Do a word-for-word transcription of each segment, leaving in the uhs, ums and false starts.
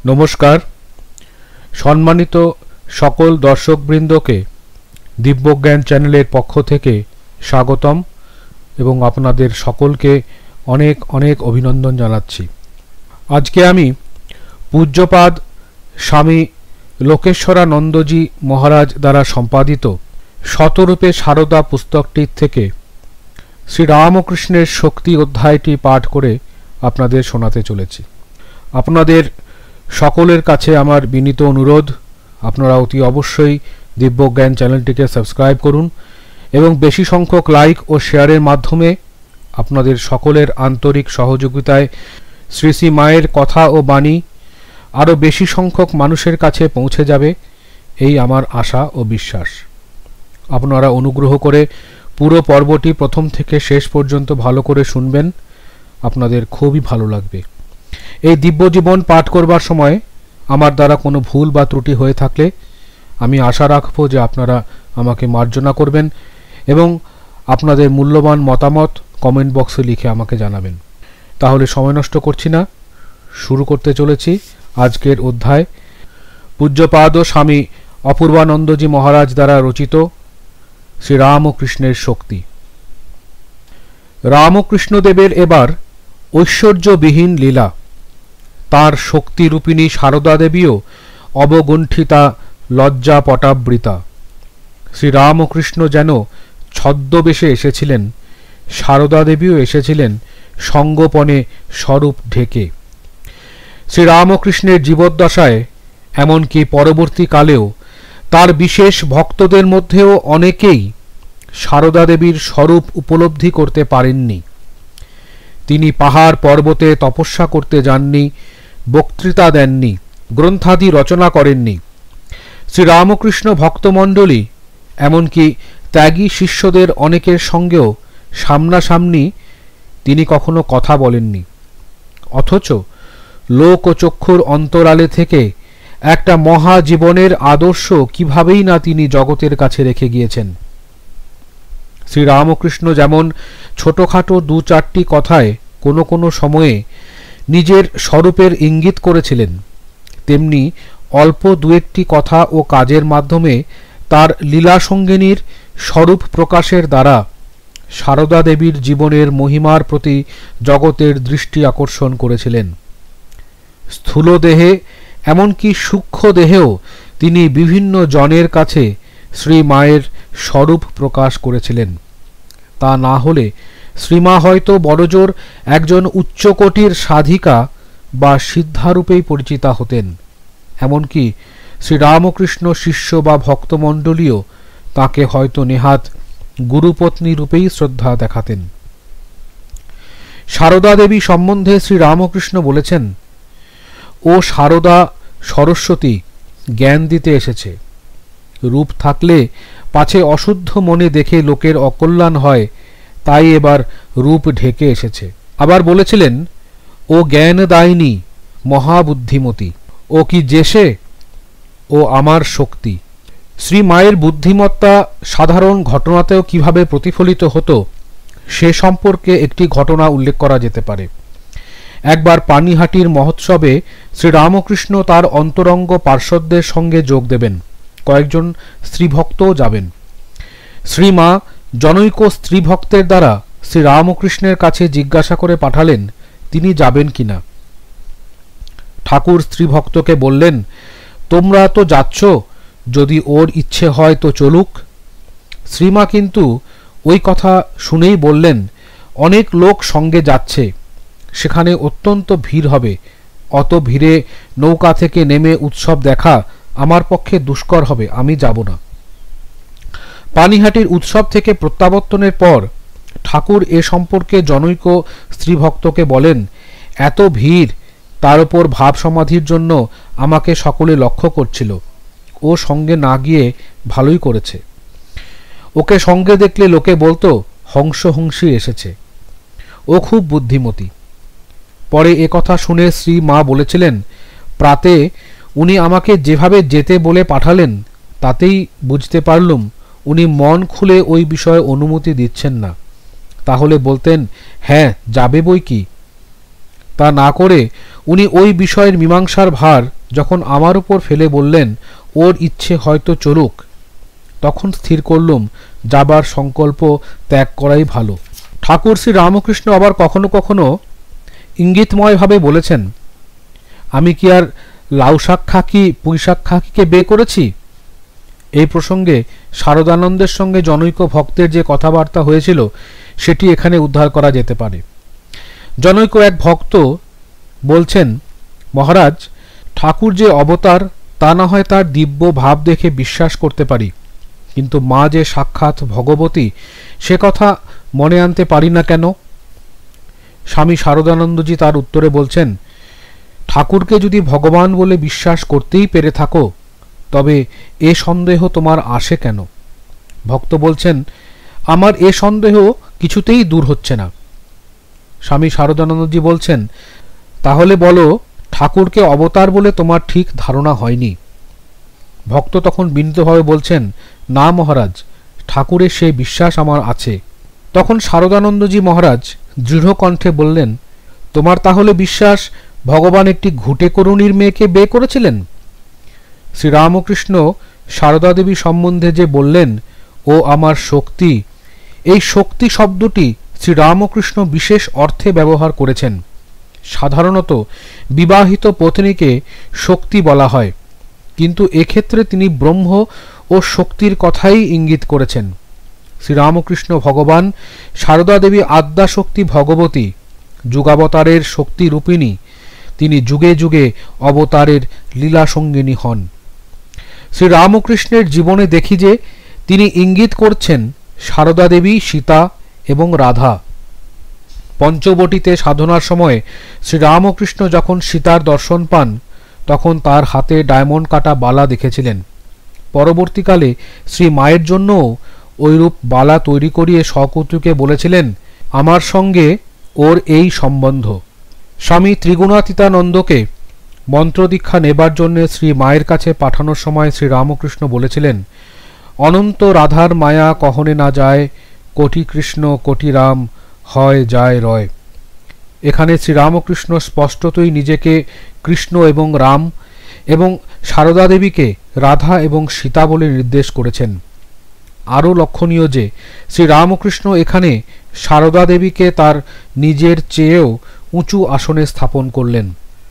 নমস্কার। সম্মানিত সকল দর্শকবৃন্দকে দিব্যজ্ঞান চ্যানেলের পক্ষ থেকে স্বাগতম এবং আপনাদের সকলকে অনেক অনেক অভিনন্দন জানাচ্ছি। আজকে আমি পূজ্যপাদ স্বামী লোকেশ্বরানন্দজি মহারাজ দ্বারা সম্পাদিত শতরূপে সারদা পুস্তকটির থেকে শ্রীরামকৃষ্ণের শক্তি অধ্যায়টি পাঠ করে আপনাদের শোনাতে চলেছি। আপনাদের সকলের কাছে আমার বিনীত অনুরোধ, আপনারা অতি অবশ্যই দিব্যজ্ঞান চ্যানেলটিকে সাবস্ক্রাইব করুন এবং বেশি সংখ্যক লাইক ও শেয়ারের মাধ্যমে আপনাদের সকলের আন্তরিক সহযোগিতায় শ্রী শ্রী মায়ের কথা ও বাণী আরও বেশি সংখ্যক মানুষের কাছে পৌঁছে যাবে, এই আমার আশা ও বিশ্বাস। আপনারা অনুগ্রহ করে পুরো পর্বটি প্রথম থেকে শেষ পর্যন্ত ভালো করে শুনবেন, আপনাদের খুবই ভালো লাগবে। এই দিব্যজীবন পাঠ করবার সময় আমার দ্বারা কোনো ভুল বা ত্রুটি হয়ে থাকলে আমি আশা রাখব যে আপনারা আমাকে মার্জনা করবেন এবং আপনাদের মূল্যবান মতামত কমেন্ট বক্সে লিখে আমাকে জানাবেন। তাহলে সময় নষ্ট করছি না, শুরু করতে চলেছি আজকের অধ্যায়। পূজ্যপাদ স্বামী অপূর্বানন্দজি মহারাজ দ্বারা রচিত শ্রীরামকৃষ্ণের শক্তি। রামকৃষ্ণদেবের এবার ঐশ্বর্যবিহীন লীলা। তাঁর শক্তিরূপিণী সারদা দেবীও অবগুণ্ঠিতা লজ্জা পটাবৃতা। শ্রীরামকৃষ্ণ যেন ছদ্মবেশে এসেছিলেন, সারদা দেবীও এসেছিলেন সঙ্গোপনে স্বরূপ ঢেকে। শ্রীরামকৃষ্ণের জীবদ্দশায় এমনকি পরবর্তীকালেও তার বিশেষ ভক্তদের মধ্যেও অনেকেই সারদা দেবীর স্বরূপ উপলব্ধি করতে পারেননি। তিনি পাহাড় পর্বতে তপস্যা করতে যাননি, বক্তৃতা দেননি, গ্রন্থাদি রচনা করেননি। শ্রীরামকৃষ্ণ ভক্তমণ্ডলী এমনকি ত্যাগী শিষ্যদের অনেকের সঙ্গেও সামনাসামনি তিনি কখনো কথা বলেননি। অথচ লোক ও চক্ষুর অন্তরালে থেকে একটা মহাজীবনের আদর্শ কিভাবেই না তিনি জগতের কাছে রেখে গিয়েছেন। শ্রীরামকৃষ্ণ যেমন ছোটখাটো দু চারটি কথায় কোনো কোনো সময়ে নিজের স্বরূপের ইঙ্গিত করেছিলেন, তেমনি অল্প দু একটি কথা ও কাজের মাধ্যমে তার লীলাসঙ্গিনীর স্বরূপ প্রকাশের দ্বারা সারদা দেবীর জীবনের মহিমার প্রতি জগতের দৃষ্টি আকর্ষণ করেছিলেন। স্থূল দেহে এমনকি সূক্ষ্ম দেহেও তিনি বিভিন্ন জনের কাছে শ্রী মায়ের স্বরূপ প্রকাশ করেছিলেন। তা না হলে শ্রীমা হয়তো বড়জোর একজন উচ্চকোটির সাধিকা বা সিদ্ধারূপেই পরিচিতা হতেন। এমনকি শ্রীরামকৃষ্ণ শিষ্য বা ভক্তমণ্ডলীও তাকে হয়তো নেহাত গুরুপত্নী রূপেই শ্রদ্ধা দেখাতেন। সারদা দেবী সম্বন্ধে শ্রীরামকৃষ্ণ বলেছেন, ও সারদা সরস্বতী জ্ঞান দিতে এসেছে। রূপ থাকলে পাছে অশুদ্ধ মনে দেখে লোকের অকল্যাণ হয়, তাই এবার রূপ ঢেকে এসেছে। আবার বলেছিলেন, ও জ্ঞান দায়নি মহাবুদ্ধিমতী, ও কি যেসে, ও আমার শক্তি। শ্রী মায়ের বুদ্ধিমত্তা সাধারণ ঘটনাতেও কিভাবে প্রতিফলিত হতো সে সম্পর্কে একটি ঘটনা উল্লেখ করা যেতে পারে। একবার পানিহাটির মহোৎসবে শ্রীরামকৃষ্ণ তার অন্তরঙ্গ পার্শ্বদের সঙ্গে যোগ দেবেন, কয়েকজন স্ত্রীভক্তও যাবেন। শ্রীমা জনৈক স্ত্রীভক্তের দ্বারা শ্রীরামকৃষ্ণের কাছে জিজ্ঞাসা করে পাঠালেন তিনি যাবেন কিনা। ঠাকুর স্ত্রীভক্তকে বললেন, তোমরা তো যাচ্ছ, যদি ওর ইচ্ছে হয় তো চলুক। শ্রীমা কিন্তু ওই কথা শুনেই বললেন, অনেক লোক সঙ্গে যাচ্ছে, সেখানে অত্যন্ত ভিড় হবে, অত ভিড়ে নৌকা থেকে নেমে উৎসব দেখা আমার পক্ষে দুষ্কর হবে, আমি যাব না। পানিহাটির উৎসব থেকে প্রত্যাবর্তনের পর ঠাকুর এ সম্পর্কে জনৈক স্ত্রীভক্তকে বলেন, এত ভিড়, তার উপর ভাব সমাধির জন্য আমাকে সকলে লক্ষ্য করছিল, ও সঙ্গে না গিয়ে ভালোই করেছে। ওকে সঙ্গে দেখলে লোকে বলতো হংসহংসী এসেছে, ও খুব বুদ্ধিমতী। পরে এ কথা শুনে শ্রী মা বলেছিলেন, প্রাতে উনি আমাকে যেভাবে যেতে বলে পাঠালেন তাতেই বুঝতে পারলুম উনি মন খুলে ওই বিষয়ে অনুমতি দিচ্ছেন না। তাহলে বলতেন, হ্যাঁ যাবে বই কি। তা না করে উনি ওই বিষয়ের মীমাংসার ভার যখন আমার উপর ফেলে বললেন ওর ইচ্ছে হয়তো চলুক, তখন স্থির করলুম যাবার সংকল্প ত্যাগ করাই ভালো। ঠাকুর শ্রী রামকৃষ্ণ আবার কখনো কখনো ইঙ্গিতময়ভাবে বলেছেন, আমি কি আর লাউ শাক খাকি পুঁইশাক খাকিকে বে করেছি? এই প্রসঙ্গে শারদানন্দের সঙ্গে জনৈক ভক্তের যে কথাবার্তা হয়েছিল সেটি এখানে উদ্ধার করা যেতে পারে। জনৈক এক ভক্ত বলছেন, মহারাজ, ঠাকুর যে অবতার তা না হয় তার দিব্য ভাব দেখে বিশ্বাস করতে পারি, কিন্তু মা যে সাক্ষাৎ ভগবতী সে কথা মনে আনতে পারি না কেন? স্বামী শারদানন্দজি তার উত্তরে বলছেন, ঠাকুরকে যদি ভগবান বলে বিশ্বাস করতেই পেরে থাকো তবে এ সন্দেহ তোমার আসে কেন? ভক্ত বলছেন, আমার এ সন্দেহ কিছুতেই দূর হচ্ছে না। স্বামী শারদানন্দজি বলছেন, তাহলে বলো ঠাকুরকে অবতার বলে তোমার ঠিক ধারণা হয়নি। ভক্ত তখন বিনীতভাবে বলছেন, না মহারাজ, ঠাকুরের সেই বিশ্বাস আমার আছে। তখন শারদানন্দজি মহারাজ দৃঢ় কণ্ঠে বললেন, তোমার তাহলে বিশ্বাস ভগবান একটি ঘুটে করুণীর মেয়েকে বে করেছিলেন? শ্রীরামকৃষ্ণ সারদা দেবী সম্বন্ধে যে বললেন ও আমার শক্তি, এই শক্তি শব্দটি শ্রীরামকৃষ্ণ বিশেষ অর্থে ব্যবহার করেছেন। সাধারণত বিবাহিত পত্নীকে শক্তি বলা হয়, কিন্তু এক্ষেত্রে তিনি ব্রহ্ম ও শক্তির কথাই ইঙ্গিত করেছেন। শ্রীরামকৃষ্ণ ভগবান, সারদা দেবী আদ্যা শক্তি ভগবতী, যুগাবতারের শক্তি রূপিণী, তিনি যুগে যুগে অবতারের লীলা সঙ্গিনী হন। শ্রীরামকৃষ্ণের জীবনে দেখি যে তিনি ইঙ্গিত করছেন সারদা দেবী, সীতা এবং রাধা। পঞ্চবটিতে সাধনার সময় শ্রীরামকৃষ্ণ যখন সীতার দর্শন পান তখন তার হাতে ডায়মন্ড কাটা বালা দেখেছিলেন। পরবর্তীকালে শ্রী মায়ের জন্যও ওইরূপ বালা তৈরি করিয়ে সকৌতুকে বলেছিলেন, আমার সঙ্গে ওর এই সম্বন্ধ। স্বামী ত্রিগুণাতীতানন্দকে মন্ত্রদীক্ষা নেবার জন্য শ্রী মায়ের কাছে পাঠানোর সময় শ্রীরামকৃষ্ণ বলেছিলেন, অনন্ত রাধার মায়া কহনে না যায়, কোটি কৃষ্ণ কোটি রাম হয় যায় রয়। এখানে শ্রীরামকৃষ্ণ স্পষ্টতই নিজেকে কৃষ্ণ এবং রাম এবং সারদা দেবীকে রাধা এবং সীতা বলে নির্দেশ করেছেন। আরও লক্ষণীয় যে শ্রীরামকৃষ্ণ এখানে সারদা দেবীকে তার নিজের চেয়েও উঁচু আসনে স্থাপন করলেন।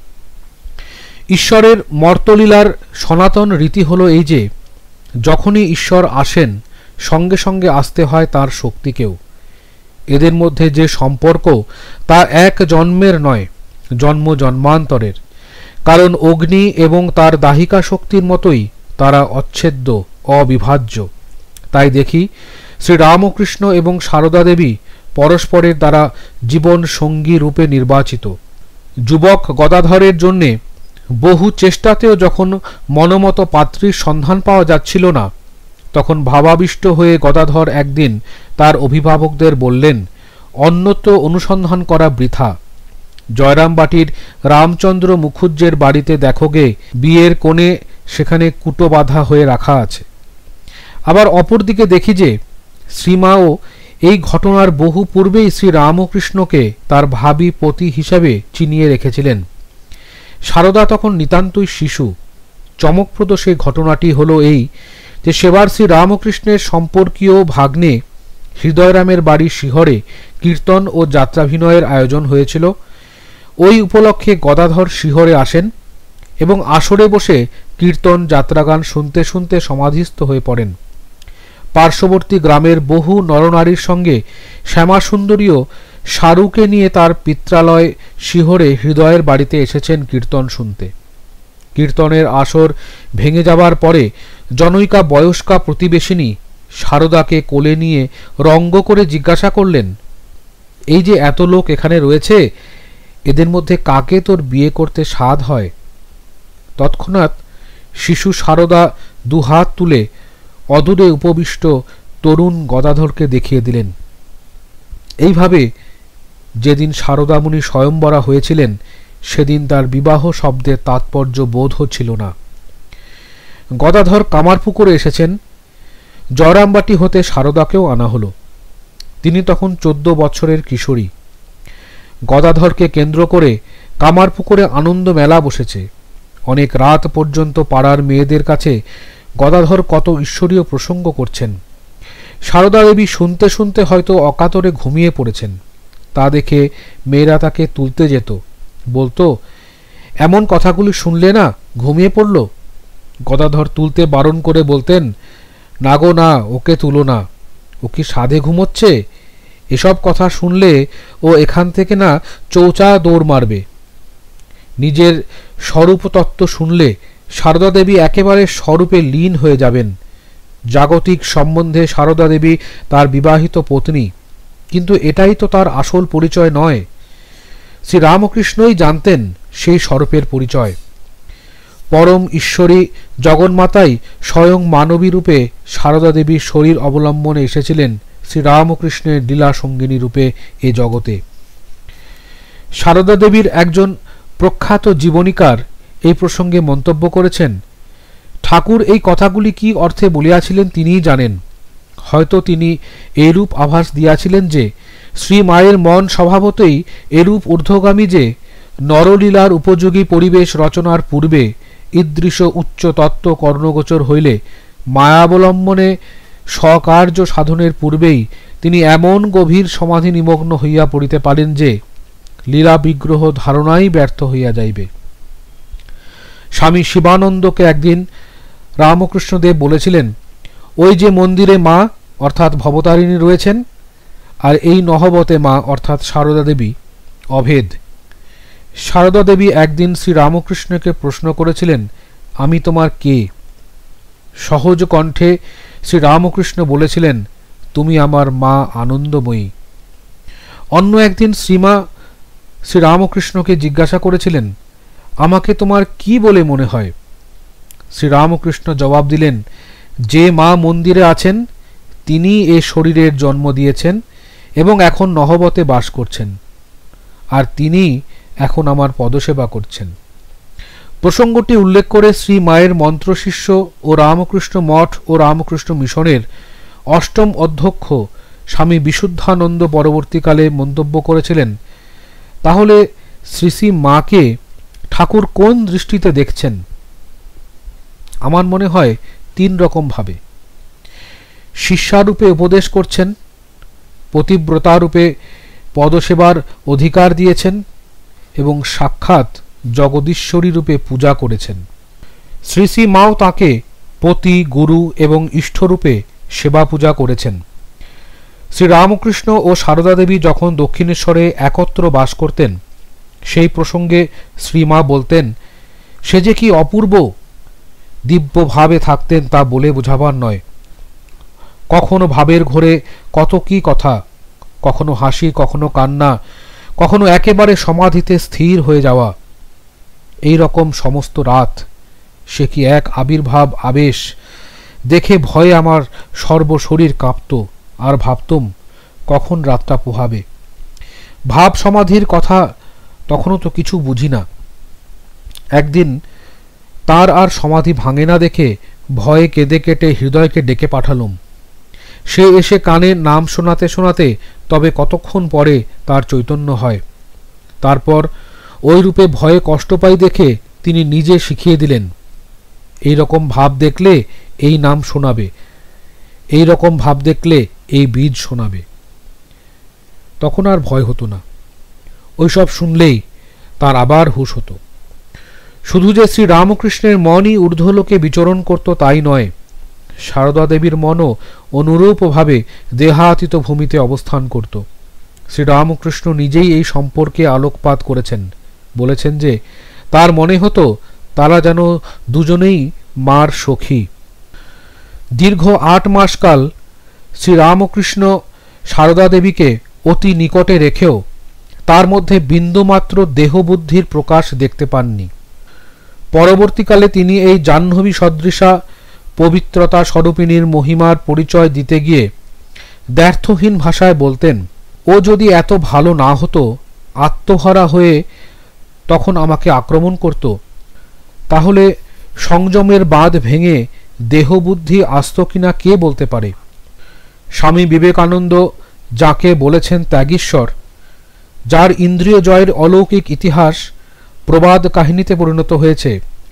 ঈশ্বরের মর্তলীলার সনাতন রীতি হল এই যে যখনই ঈশ্বর আসেন সঙ্গে সঙ্গে আসতে হয় তার শক্তিকেও। এদের মধ্যে যে সম্পর্ক তা এক জন্মের নয়, জন্ম জন্মান্তরের, কারণ অগ্নি এবং তার দাহিকা শক্তির মতোই তারা অচ্ছেদ্য, অবিভাজ্য। তাই দেখি শ্রীরামকৃষ্ণ এবং সারদা দেবী পরস্পরের দ্বারা জীবন সঙ্গী রূপে নির্বাচিত। যুবক গদাধরের জন্যে বহু চেষ্টাতেও যখন মনমতো পাত্রীর সন্ধান পাওয়া যাচ্ছিল না, তখন ভাবাবিষ্ট হয়ে গদাধর একদিন তার অভিভাবকদের বললেন, অন্যত্র অনুসন্ধান করা বৃথা। জয়রামবাটির রামচন্দ্র মুখুজ্জের বাড়িতে দেখোগে বিয়ের কোণে সেখানে কুটো বাঁধা হয়ে রাখা আছে। আবার অপরদিকে দেখি যে শ্রীমাও এই ঘটনার বহু পূর্বেই শ্রী রামকৃষ্ণকে তার ভাবী পতি হিসাবে চিনিয়ে রেখেছিলেন। সারদা তখন নিতান্তই শিশু। চমকপ্রদ সেই ঘটনাটি হলো এই যে সেবার শ্রী রামকৃষ্ণের সম্পর্কীয় ভাগ্নে হৃদয়রামের বাড়ি শিহরে কীর্তন ও যাত্রাভিনয়ের আয়োজন হয়েছিল। ওই উপলক্ষে গদাধর শিহরে আসেন এবং আসরে বসে কীর্তন যাত্রাগান শুনতে শুনতে সমাধিস্থ হয়ে পড়েন। পার্শ্ববর্তী গ্রামের বহু নরনারীর সঙ্গে শ্যামাসুন্দরীও সারুকে নিয়ে তার পিত্রালয় শিহরে হৃদয়ের বাড়িতে এসেছেন কীর্তন শুনতে। কীর্তনের আসর ভেঙে যাবার পরে জনৈকা বয়স্কা প্রতিবেশিনী সারদাকে কোলে নিয়ে রঙ্গ করে জিজ্ঞাসা করলেন, এই যে এত লোক এখানে রয়েছে, এদের মধ্যে কাকে তোর বিয়ে করতে সাধ হয়? তৎক্ষণাৎ শিশু সারদা দুহাত তুলে অদূরে উপবিষ্ট তরুণ গদাধরকে দেখিয়ে দিলেন। এইভাবে যেদিন সারদামুনি স্বয়ংবরা হয়েছিলেন সেদিন তার বিবাহ শব্দের তাৎপর্য বোধ হচ্ছিল না। গদাধর কামারপুকুরে এসেছেন। জয়রামবাটি হতে সারদাকেও আনা হলো। তিনি তখন চোদ্দ বছরের কিশোরী। গদাধরকে কেন্দ্র করে কামারপুকুরে আনন্দ মেলা বসেছে। অনেক রাত পর্যন্ত পাড়ার মেয়েদের কাছে গদাধর কত ঈশ্বরীয় প্রসঙ্গ করছেন। সারদা দেবী শুনতে শুনতে হয়তো অকাতরে ঘুমিয়ে পড়েছেন। তা দেখে মেয়েরা তাকে তুলতে যেত, বলতো, এমন কথাগুলি শুনলে না ঘুমিয়ে পড়ল। গদাধর তুলতে বারণ করে বলতেন, না গো না, ওকে তুলো না, ও কি সাধে ঘুমোচ্ছে? এসব কথা শুনলে ও এখান থেকে না চৌচা দৌড় মারবে। নিজের স্বরূপ তত্ত্ব শুনলে সারদা দেবী একেবারে স্বরূপে লীন হয়ে যাবেন। জাগতিক সম্বন্ধে সারদা দেবী তার বিবাহিত পত্নী, কিন্তু এটাই তো তার আসল পরিচয় নয়। শ্রীরামকৃষ্ণই জানতেন সেই স্বরূপের পরিচয়। পরম ঈশ্বরী জগন্মাতাই স্বয়ং মানবী রূপে সারদা দেবীর শরীর অবলম্বনে এসেছিলেন শ্রীরামকৃষ্ণের লীলা সঙ্গিনী রূপে এ জগতে। সারদা দেবীর একজন প্রখ্যাত জীবনীকার এই প্রসঙ্গে মন্তব্য করেছেন, ঠাকুর এই কথাগুলি কি অর্থে বলিয়াছিলেন তিনিই জানেন। হয়তো তিনি এরূপ আভাস দিয়াছিলেন যে শ্রী মায়ের মন স্বভাবতই এরূপ ঊর্ধ্বগামী যে নরলীলার উপযোগী পরিবেশ রচনার পূর্বে ঈদৃশ উচ্চ তত্ত্ব কর্ণগোচর হইলে মায়াবলম্বনে স্বকার্য সাধনের পূর্বেই তিনি এমন গভীর সমাধি নিমগ্ন হইয়া পড়িতে পারেন যে লীলা বিগ্রহ ধারণাই ব্যর্থ হইয়া যাইবে। স্বামী শিবানন্দকে একদিন রামকৃষ্ণদেব বলেছিলেন, ওই যে মন্দিরে মা অর্থাৎ ভবতারিণী রয়েছেন, আর এই নহবতে মা অর্থাৎ সারদা দেবী অভেদ। সারদা দেবী একদিন শ্রী রামকৃষ্ণকে প্রশ্ন করেছিলেন, আমি তোমার কে? সহজ কণ্ঠে শ্রী রামকৃষ্ণ বলেছিলেন, তুমি আমার মা আনন্দময়ী। অন্য একদিন শ্রীমা শ্রী রামকৃষ্ণকে জিজ্ঞাসা করেছিলেন, আমাকে তোমার কি বলে মনে হয়? শ্রী রামকৃষ্ণ জবাব দিলেন, যে মা মন্দিরে আছেন তিনি এ শরীরের জন্ম দিয়েছেন এবং এখন নহবতে বাস করছেন, আর তিনি এখন আমার পদসেবা করছেন। প্রসঙ্গটি উল্লেখ করে শ্রী মায়ের মন্ত্রশিষ্য ও রামকৃষ্ণ মঠ ও রামকৃষ্ণ মিশনের অষ্টম অধ্যক্ষ স্বামী বিশুদ্ধানন্দ পরবর্তীকালে মন্তব্য করেছিলেন, তাহলে শ্রী শ্রী মাকে ঠাকুর কোন দৃষ্টিতে দেখছেন? আমার মনে হয় তিন রকম ভাবে। শিষ্যারূপে উপদেশ করছেন, পতিব্রতারূপে পদসেবার অধিকার দিয়েছেন এবং সাক্ষাৎ জগদীশ্বরী রূপে পূজা করেছেন। শ্রী শ্রী মাও তাঁকে পতি, গুরু এবং ইষ্টরূপে সেবা পূজা করেছেন। শ্রী রামকৃষ্ণ ও সারদা দেবী যখন দক্ষিণেশ্বরে একত্র বাস করতেন, সেই প্রসঙ্গে শ্রীমা বলতেন, সে যে কি অপূর্ব দিব্য ভাবে থাকতেন তা বলে বোঝাবার নয়। কখনো ভাবের ঘোরে কত কি কথা, কখনো হাসি, কখনো কান্না, কখনো একেবারে সমাধিতে স্থির হয়ে যাওয়া। এই রকম সমস্ত রাত, সে কি এক আবির্ভাব আবেশ! দেখে ভয়ে আমার সর্বশরীর কাঁপত, আর ভাবতুম কখন রাতটা পোহাবে। ভাব সমাধির কথা তখনও তো কিছু বুঝি না। একদিন তার আর সমাধি ভাঙে না দেখে ভয়ে কেঁদে কেটে হৃদয়কে ডেকে পাঠালুম। সে এসে কানে নাম শোনাতে শোনাতে তবে কতক্ষণ পরে তার চৈতন্য হয়। তারপর ওই রূপে ভয়ে কষ্ট পাই দেখে তিনি নিজে শিখিয়ে দিলেন, এই রকম ভাব দেখলে এই নাম শোনাবে, এই রকম ভাব দেখলে এই বীজ শোনাবে। তখন আর ভয় হতো না। ওইসব শুনলেই তার আবার হুঁশ হতো। শুধু যে শ্রী রামকৃষ্ণের মনই ঊর্ধ্বলোকে বিচরণ করত তাই নয়, সারদা দেবীর মনও অনুরূপভাবে দেহাতীত ভূমিতে অবস্থান করত। শ্রী রামকৃষ্ণ নিজেই এই সম্পর্কে আলোকপাত করেছেন। বলেছেন যে তার মনে হতো তারা যেন দুজনেই মার সখী। দীর্ঘ আট মাস কাল শ্রী রামকৃষ্ণ সারদা দেবীকে অতি নিকটে রেখেও তার মধ্যে বিন্দুমাত্র দেহবুদ্ধির প্রকাশ দেখতে পাননি। পরবর্তীকালে তিনি এই জাহ্নবী সদৃশা পবিত্রতা স্বরূপিণীর মহিমার পরিচয় দিতে গিয়ে দ্ব্যর্থহীন ভাষায় বলতেন, ও যদি এত ভালো না হতো, আত্মহারা হয়ে তখন আমাকে আক্রমণ করত, তাহলে সংযমের বাঁধ ভেঙে দেহবুদ্ধি আসত কিনা কে বলতে পারে। স্বামী বিবেকানন্দ যাকে বলেছেন ত্যাগীশ্বর, যার ইন্দ্রিয় জয়ের অলৌকিক ইতিহাস প্রবাদ কাহিনীতে পরিণত হয়েছে,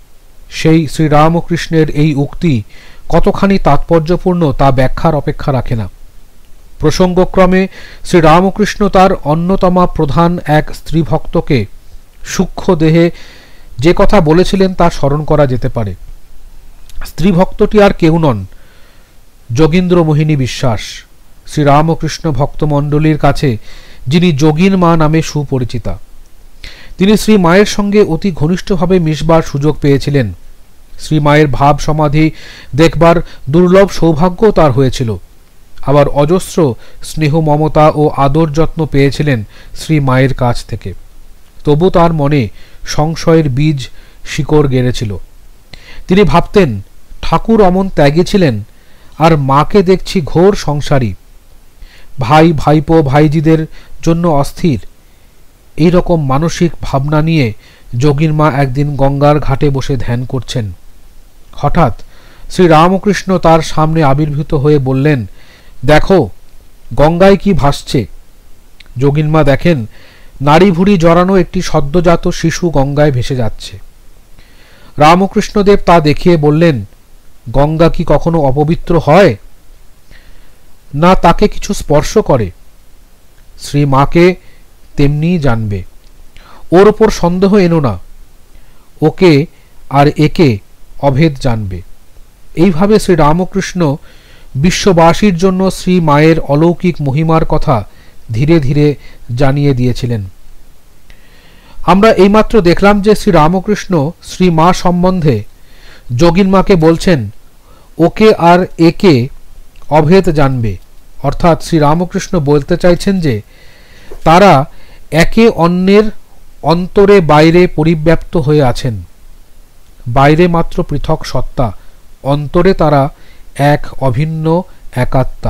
সেই শ্রীরামকৃষ্ণের এই উক্তি কতখানি তাৎপর্যপূর্ণ তা ব্যাখ্যার অপেক্ষা রাখে না। প্রসঙ্গক্রমে শ্রীরামকৃষ্ণ তার অন্যতমা প্রধান এক স্ত্রী ভক্তকে সূক্ষ্ম দেহে যে কথা বলেছিলেন তা স্মরণ করা যেতে পারে। স্ত্রী ভক্তটি আর কেউ নন, যোগীন্দ্র মোহিনী বিশ্বাস, শ্রীরামকৃষ্ণ ভক্তমণ্ডলীর কাছে যিনি যোগীন মা নামে সুপরিচিতা। তিনি শ্রী মায়ের সঙ্গে অতি ঘনিষ্ঠভাবে মিশবার সুযোগ পেয়েছিলেন। শ্রী মায়ের ভাব সমাধি দেখবার দুর্লভ সৌভাগ্য তার হয়েছিল। আবার অজস্র স্নেহ মমতা ও আদর যত্ন পেয়েছিলেন শ্রী মায়ের কাছ থেকে। তবু তার মনে সংশয়ের বীজ শিকড় গেড়েছিল। তিনি ভাবতেন, ঠাকুর অমন ত্যাগী ছিলেন, আর মাকে দেখছি ঘোর সংসারী, ভাই ভাইপো ভাইজিদের জন্য অস্থির। এই রকম মানসিক ভাবনা নিয়ে যোগীর মা একদিন গঙ্গার ঘাটে বসে ধ্যান করছেন। হঠাৎ শ্রী রামকৃষ্ণ তার সামনে আবির্ভূত হয়ে বললেন, দেখো গঙ্গায় কি ভাসছে। যোগীর মা দেখেন নাড়ি ভুড়ি জড়ানো একটি সদ্যজাত শিশু গঙ্গায় ভেসে যাচ্ছে। রামকৃষ্ণদেব তা দেখিয়ে বললেন, গঙ্গা কি কখনো অপবিত্র হয়? না তাকে কিছু স্পর্শ করে? শ্রী মাকে তেমনি জানবে, ওর ওপর সন্দেহ এনো না, ওকে আর একে অভেদ জানবে। এইভাবে শ্রী রামকৃষ্ণ বিশ্ববাসীর জন্য শ্রী মায়ের অলৌকিক মহিমার কথা ধীরে ধীরে জানিয়ে দিয়েছিলেন। আমরা এইমাত্র দেখলাম যে শ্রী রামকৃষ্ণ শ্রী মা সম্বন্ধে যোগীন মাকে বলছেন, ওকে আর একে অভেদ জানবে। অর্থাৎ শ্রী রামকৃষ্ণ বলতে চাইছেন যে তারা একে অন্যের অন্তরে বাইরে পরিব্যাপ্ত হয়ে আছেন। বাইরে মাত্র পৃথক সত্তা, অন্তরে তারা এক অভিন্ন একাত্মা।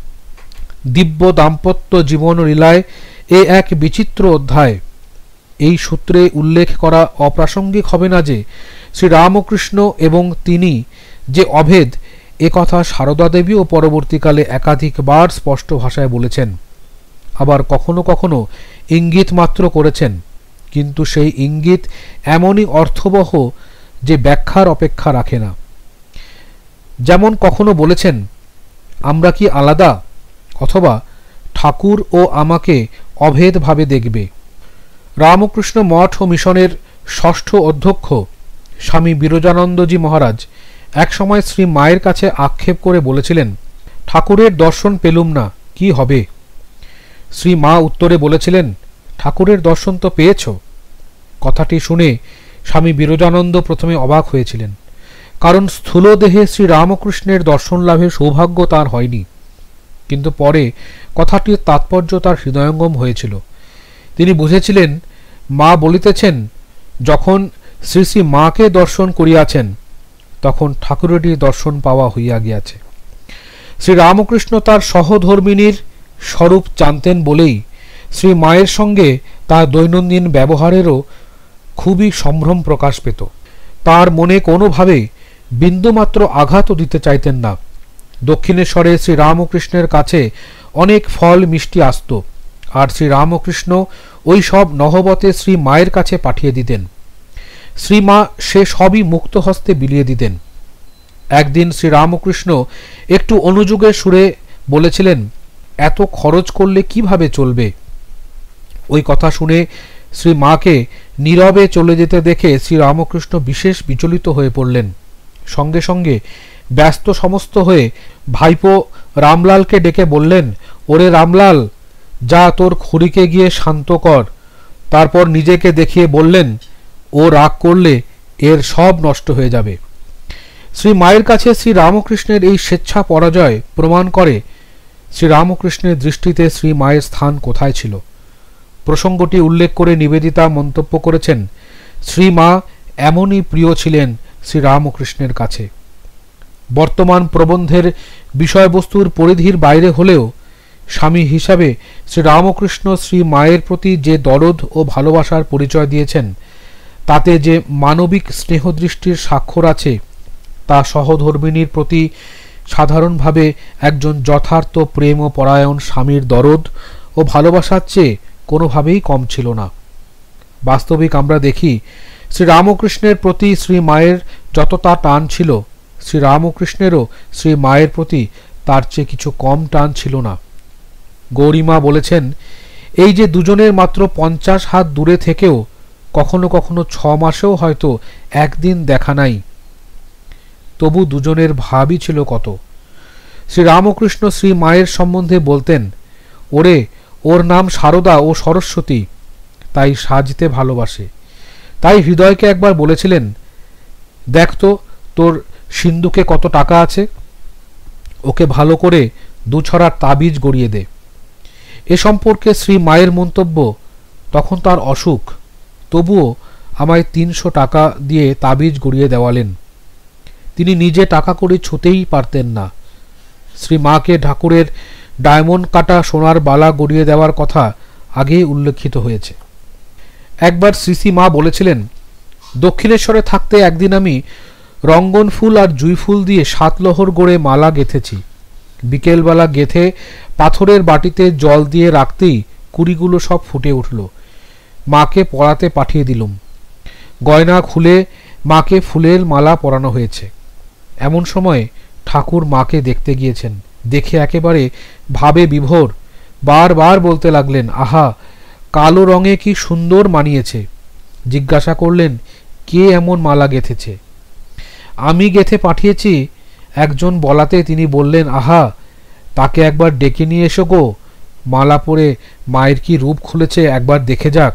দিব্য দাম্পত্য জীবন লীলায় এ এক বিচিত্র অধ্যায়। এই সূত্রে উল্লেখ করা অপ্রাসঙ্গিক হবে না যে শ্রী রামকৃষ্ণ এবং তিনি যে অভেদ, এ কথা সারদা দেবীও পরবর্তীকালে একাধিকবার স্পষ্ট ভাষায় বলেছেন। আবার কখনো কখনো ইঙ্গিত মাত্র করেছেন, কিন্তু সেই ইঙ্গিত এমনই অর্থবহ যে ব্যাখ্যার অপেক্ষা রাখে না। যেমন কখনো বলেছেন, আমরা কি আলাদা, অথবা ঠাকুর ও আমাকে অভেদভাবে দেখবে। রামকৃষ্ণ মঠ ও মিশনের ষষ্ঠ অধ্যক্ষ স্বামী বিরজানন্দজি মহারাজ একসময় শ্রী মায়ের কাছে আক্ষেপ করে বলেছিলেন, ঠাকুরের দর্শন পেলুম না, কি হবে? শ্রী মা উত্তরে বলেছিলেন, ঠাকুরের দর্শন তো পেয়েছ। কথাটি শুনে স্বামী বিরজানন্দ প্রথমে অবাক হয়েছিলেন, কারণ স্থূল দেহে শ্রী রামকৃষ্ণের দর্শন লাভের সৌভাগ্য তার হয়নি। কিন্তু পরে কথাটির তাৎপর্য তার হৃদয়ঙ্গম হয়েছিল। তিনি বুঝেছিলেন, মা বলিতেছেন, যখন শ্রী শ্রী মাকে দর্শন করিয়াছেন তখন ঠাকুরেরই দর্শন পাওয়া হইয়া গিয়াছে। শ্রী রামকৃষ্ণ তার সহধর্মিনীর স্বরূপ জানতেন বলেই শ্রী মায়ের সঙ্গে তার দৈনন্দিন ব্যবহারেরও খুবই সম্ভ্রম প্রকাশ পেত। তার মনে কোনোভাবে বিন্দুমাত্র আঘাতও দিতে চাইতেন না। দক্ষিণেশ্বরে শ্রী রামকৃষ্ণের কাছে অনেক ফল মিষ্টি আসত, আর শ্রী রামকৃষ্ণ ওই সব নহবতে শ্রী মায়ের কাছে পাঠিয়ে দিতেন। শ্রী মা সে সবই মুক্ত হস্তে বিলিয়ে দিতেন। একদিন শ্রী রামকৃষ্ণ একটু অনুযোগের সুরে বলেছিলেন, এত খরচ করলে কিভাবে চলবে? ওই কথা শুনে শ্রী মাকে নীরবে চলে যেতে দেখে শ্রী রামকৃষ্ণ বিশেষ বিচলিত হয়ে পড়লেন। সঙ্গে সঙ্গে ব্যস্ত সমস্ত হয়ে ভাইপো রামলালকে ডেকে বললেন, ওরে রামলাল, যা তোর খুড়িকে গিয়ে শান্ত কর। তারপর নিজেকে দেখিয়ে বললেন, ও রাগ করলে এর সব নষ্ট হয়ে যাবে। শ্রী মায়ের কাছে শ্রী রামকৃষ্ণের এই স্বেচ্ছা পরাজয় প্রমাণ করে শ্রী রামকৃষ্ণের দৃষ্টিতে শ্রী মায়ের স্থান কোথায় ছিল। প্রসঙ্গটি উল্লেখ করে নিবেদিতা মন্তব্য করেছেন, শ্রী মা এমনই প্রিয় ছিলেন শ্রী রামকৃষ্ণের কাছে। বর্তমান প্রবন্ধের বিষয়বস্তুর পরিধির বাইরে হলেও স্বামী হিসাবে শ্রী রামকৃষ্ণ শ্রী মায়ের প্রতি যে দরদ ও ভালোবাসার পরিচয় দিয়েছেন, তাতে যে মানবিক স্নেহদৃষ্টির স্বাক্ষর আছে, তা সহধর্মিনীর প্রতি সাধারণভাবে একজন যথার্থ প্রেম ও পরায়ণ স্বামীর দরদ ও ভালোবাসার চেয়ে কোনোভাবেই কম ছিল না। বাস্তবিক আমরা দেখি শ্রীরামকৃষ্ণের প্রতি শ্রী মায়ের যতটা টান ছিল, শ্রীরামকৃষ্ণেরও শ্রী মায়ের প্রতি তার চেয়ে কিছু কম টান ছিল না। গৌরীমা বলেছেন, এই যে দুজনের মাত্র পঞ্চাশ হাত দূরে থেকেও কখনো কখনো ছ মাসেও হয়তো একদিন দেখা নাই, তবু দুজনের ভাবই ছিল কত। শ্রীরামকৃষ্ণ শ্রী মায়ের সম্বন্ধে বলতেন, ওরে, ওর নাম সারদা ও সরস্বতী, তাই সাজতে ভালোবাসে। তাই হৃদয়কে একবার বলেছিলেন, দেখ তো তোর সিন্ধুকে কত টাকা আছে, ওকে ভালো করে দুছড়ার তাবিজ গড়িয়ে দে। এ সম্পর্কে শ্রী মায়ের মন্তব্য, তখন তার অসুখ, তবুও আমায় তিনশো টাকা দিয়ে তাবিজ গড়িয়ে দেওয়ালেন। তিনি নিজে টাকা করে ছুতেই পারতেন না। শ্রী মাকে ঠাকুরের ডায়মন্ড কাটা সোনার বালা গড়িয়ে দেওয়ার কথা আগেই উল্লেখিত হয়েছে। একবার শ্রী মা বলেছিলেন, দক্ষিণেশ্বরে থাকতে একদিন আমি রঙ্গন ফুল আর জুই ফুল দিয়ে সাতলহর গড়ে মালা গেঁথেছি। বিকেলবেলা গেঁথে পাথরের বাটিতে জল দিয়ে রাখতেই কুড়িগুলো সব ফুটে উঠল। মাকে পরাতে পাঠিয়ে দিলুম। গয়না খুলে মাকে ফুলের মালা পরানো হয়েছে। এমন সময় ঠাকুর মাকে দেখতে গিয়েছেন। দেখে একেবারে ভাবে বিভোর, বারবার বলতে লাগলেন, আহা, কালো রঙে কি সুন্দর মানিয়েছে। জিজ্ঞাসা করলেন, কে এমন মালা গেঁথেছে? আমি গেঁথে পাঠিয়েছি একজন বলাতে তিনি বললেন, আহা, তাকে একবার ডেকে নিয়ে এসো গো, মালা পরে মায়ের কি রূপ খুলেছে একবার দেখে যাক।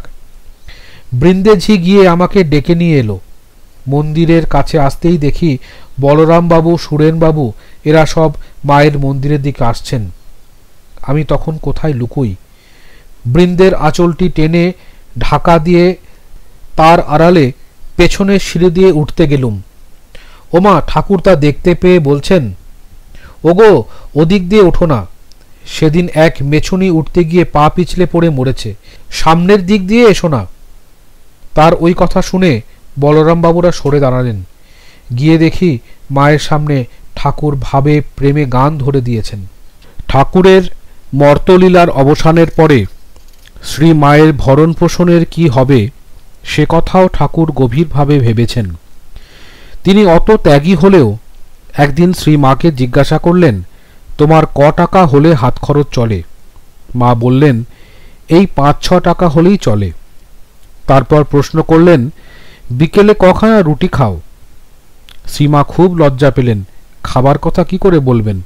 বৃন্দেঝি গিয়ে আমাকে ডেকে নিয়ে এলো। মন্দিরের কাছে আসতেই দেখি বলরাম বাবু, সুরেন বাবু এরা সব মায়ের মন্দিরের দিকে আসছেন। আমি তখন কোথায় লুকুই? বৃন্দের আঁচলটি টেনে ঢাকা দিয়ে তার আড়ালে পেছনের সিঁড়ি দিয়ে উঠতে গেলুম। ওমা, ঠাকুর তা দেখতে পেয়ে বলছেন, ওগো, ওদিক দিয়ে ওঠো না। সেদিন এক মেছুনি উঠতে গিয়ে পা পিছলে পড়ে মরেছে, সামনের দিক দিয়ে এসো না। তার ওই কথা শুনে বলরাম বাবুরা সরে দাঁড়ালেন। গিয়ে দেখি মায়ের সামনে ঠাকুর ভাবে প্রেমে গান ধরে দিয়েছেন। ঠাকুরের মর্তলীলার অবসানের পরে শ্রী মায়ের ভরণ পোষণের কি হবে সে কথাও ঠাকুর গভীরভাবে ভেবেছেন। তিনি অত ত্যাগী হলেও একদিন শ্রী মাকে জিজ্ঞাসা করলেন, তোমার ক টাকা হলে হাত খরচ চলে? মা বললেন, এই পাঁচ ছ টাকা হলেই চলে। তারপর প্রশ্ন করলেন, বিকেলে কখানা রুটি খাও? শ্রীমা খুব লজ্জা পেলেন, খাবার কথা কি করে বলবেন।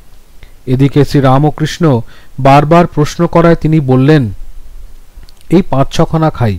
এদিকে শ্রী রামকৃষ্ণ বারবার প্রশ্ন করায় তিনি বললেন, এই পাঁচ ছখানা খাই।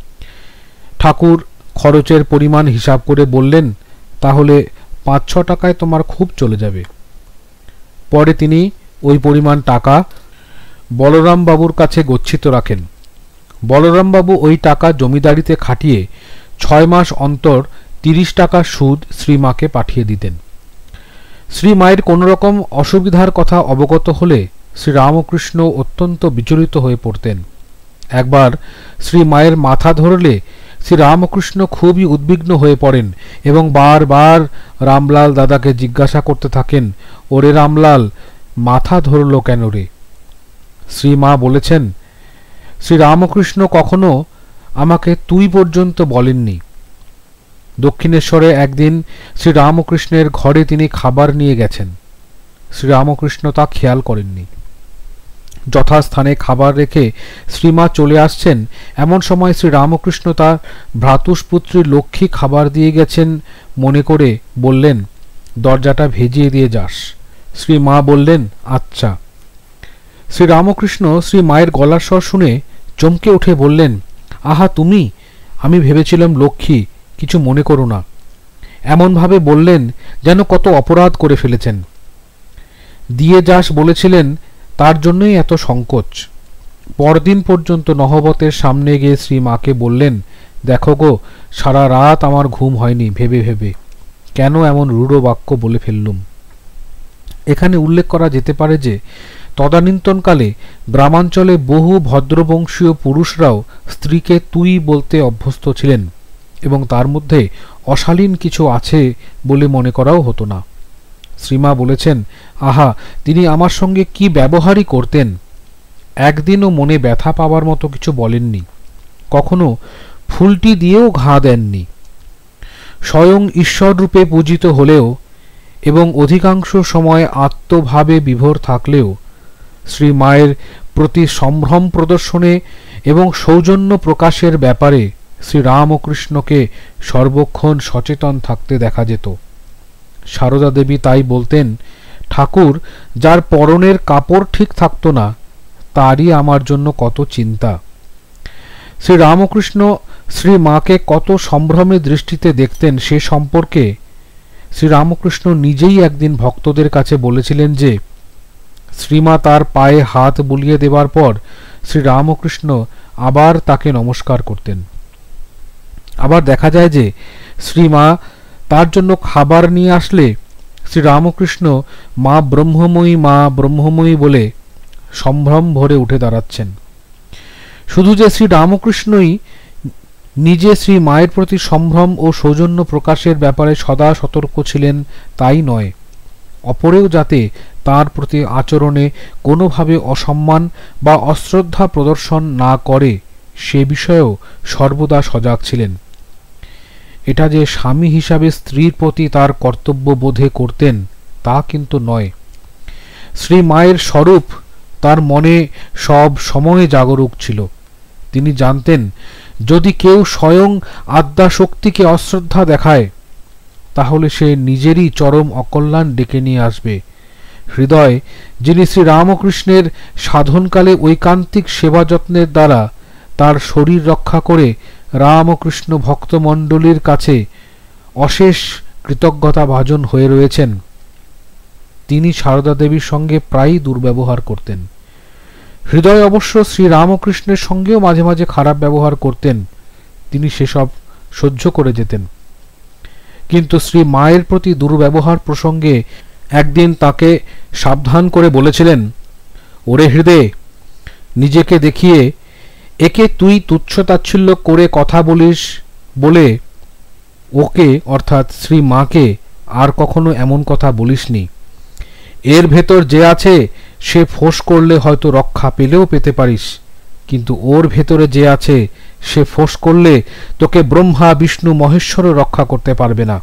ঠাকুর খরচের পরিমাণ হিসাব করে বললেন, তাহলে পাঁচ ছ টাকায় তোমার খুব চলে যাবে। পরে তিনি ওই পরিমাণ টাকা বলরাম বাবুর কাছে গচ্ছিত রাখেন। বলরাম বাবু ওই টাকা জমিদারিতে খাটিয়ে ছয় মাস অন্তর তিরিশ টাকা সুদ শ্রীমাকে পাঠিয়ে দিতেন। শ্রী মায়ের কোনো রকম অসুবিধার কথা অবগত হলে শ্রী রামকৃষ্ণ অত্যন্ত বিচলিত হয়ে পড়তেন। একবার শ্রী মায়ের মাথা ধরলে শ্রী রামকৃষ্ণ খুবই উদ্বিগ্ন হয়ে পড়েন এবং বারবার রামলাল দাদাকে জিজ্ঞাসা করতে থাকেন, ওরে রামলাল, মাথা ধরল কেন রে? শ্রী মা বলেছেন, শ্রী রামকৃষ্ণ কখনো আমাকে তুই পর্যন্ত বলেননি। দক্ষিণেশ্বরে একদিন শ্রী রামকৃষ্ণের ঘরে তিনি খাবার নিয়ে গেছেন। শ্রী রামকৃষ্ণ তা খেয়াল করেননি। যথাস্থানে খাবার রেখে শ্রীমা চলে আসছেন, এমন সময় শ্রী রামকৃষ্ণ তার ভ্রাতুষ্পুত্রী লক্ষ্মী খাবার দিয়ে গেছেন মনে করে বললেন, দরজাটা ভেজিয়ে দিয়ে যাস। শ্রী মা বললেন, আচ্ছা। শ্রী রামকৃষ্ণ শ্রী মায়ের গলার স্বর শুনে চমকে উঠে বললেন, আহা তুমি, আমি ভেবেছিলাম লক্ষ্মী, কিছু মনে করো না। এমনভাবে বললেন যেন কত অপরাধ করে ফেলেছেন। দিয়ে যাস বলেছিলেন, তার জন্যই এত সংকোচ। পরদিন পর্যন্ত নহবতের সামনে গিয়ে শ্রী মাকে বললেন, দেখো গো, সারা রাত আমার ঘুম হয়নি ভেবে ভেবে, কেন এমন রূঢ় বাক্য বলে ফেললুম। এখানে উল্লেখ করা যেতে পারে যে তদানীন্তনকালে গ্রামাঞ্চলে বহু ভদ্রবংশীয় পুরুষরাও স্ত্রীকে তুই বলতে অভ্যস্ত ছিলেন এবং তার মধ্যে অশালীন কিছু আছে বলে মনে করাও হতো না। শ্রীমা বলেছেন, আহা, তিনি আমার সঙ্গে কি ব্যবহারই করতেন। একদিনও মনে ব্যথা পাওয়ার মতো কিছু বলেননি। কখনো ফুলটি দিয়েও ঘা দেননি। স্বয়ং ঈশ্বররূপে পূজিত হলেও এবং অধিকাংশ সময় আত্মভাবে বিভোর থাকলেও শ্রী মায়ের প্রতি সম্ভ্রম প্রদর্শনে এবং সৌজন্য প্রকাশের ব্যাপারে শ্রীরামকৃষ্ণকে সর্বক্ষণ সচেতন থাকতে দেখা যেত। সারদা দেবী তাই বলতেন, ঠাকুর, যার পরনের কাপড় ঠিক থাকত না তারই আমার জন্য কত চিন্তা। শ্রীরামকৃষ্ণ শ্রী মাকে কত সম্ভ্রমে দৃষ্টিতে দেখতেন সে সম্পর্কে শ্রীরামকৃষ্ণ নিজেই একদিন ভক্তদের কাছে বলেছিলেন যে শ্রীমা তার পায়ে হাত বুলিয়ে দেবার পর শ্রীরামকৃষ্ণ আবার তাকে নমস্কার করতেন। আবার দেখা যায় যে শ্রীমা তার জন্য খাবার নিয়ে আসলে শ্রীরামকৃষ্ণ মা ব্রহ্মময়ী মা ব্রহ্মময়ী বলে সম্ভ্রম ভরে উঠে দাঁড়াচ্ছেন। শুধু যে শ্রীরামকৃষ্ণই নিজে শ্রী মায়ের প্রতি সম্ভ্রম ও সৌজন্য প্রকাশের ব্যাপারে সদা সতর্ক ছিলেন তাই নয়, অপরেও যাতে তার প্রতি আচরণে কোনোভাবে অসম্মান বা অশ্রদ্ধা প্রদর্শন না করে সে বিষয়েও সর্বদা সজাগ ছিলেন। এটা যে স্বামী হিসাবে স্ত্রীর প্রতি তার কর্তব্য বোধে করতেন তা কিন্তু নয়। শ্রী মায়ের স্বরূপ তার মনে সব সময়ে জাগরুক ছিল। তিনি জানতেন যদি কেউ স্বয়ং আদ্যাশক্তিকে অশ্রদ্ধা দেখায় তাহলে সে নিজেরই চরম অকল্যাণ ডেকে নিয়ে আসবে। হৃদয়, যিনি শ্রীরামকৃষ্ণের সাধনকালে ঐকান্তিক সেবা যত্নের দ্বারা তার শরীর রক্ষা করে রামকৃষ্ণ ভক্তমণ্ডলীর কাছে অশেষ কৃতজ্ঞতা ভাজন হয়ে রয়েছেন, তিনি সারদা দেবীর সঙ্গে প্রায়ই দুর্ব্যবহার করতেন। হৃদয় অবশ্য শ্রীরামকৃষ্ণের সঙ্গেও মাঝে মাঝে খারাপ ব্যবহার করতেন, তিনি সেসব সহ্য করে যেতেন। কিন্তু শ্রী মায়ের প্রতি দুর্ব্যবহার প্রসঙ্গে একদিন তাকে সাবধান করে বলেছিলেন, ওরে হৃদয়, নিজেকে দেখিয়ে একে তুই তুচ্ছতাচ্ছিল্য করে কথা বলিস বলে ওকে অর্থাৎ শ্রী মাকে আর কখনো এমন কথা বলিসনি। এর ভেতর যে আছে সে ফোঁস করলে হয়তো রক্ষা পেলেও পেতে পারিস, কিন্তু ওর ভেতরে যে আছে সে ফোঁস করলে তোকে ব্রহ্মা বিষ্ণু মহেশ্বরও রক্ষা করতে পারবে না।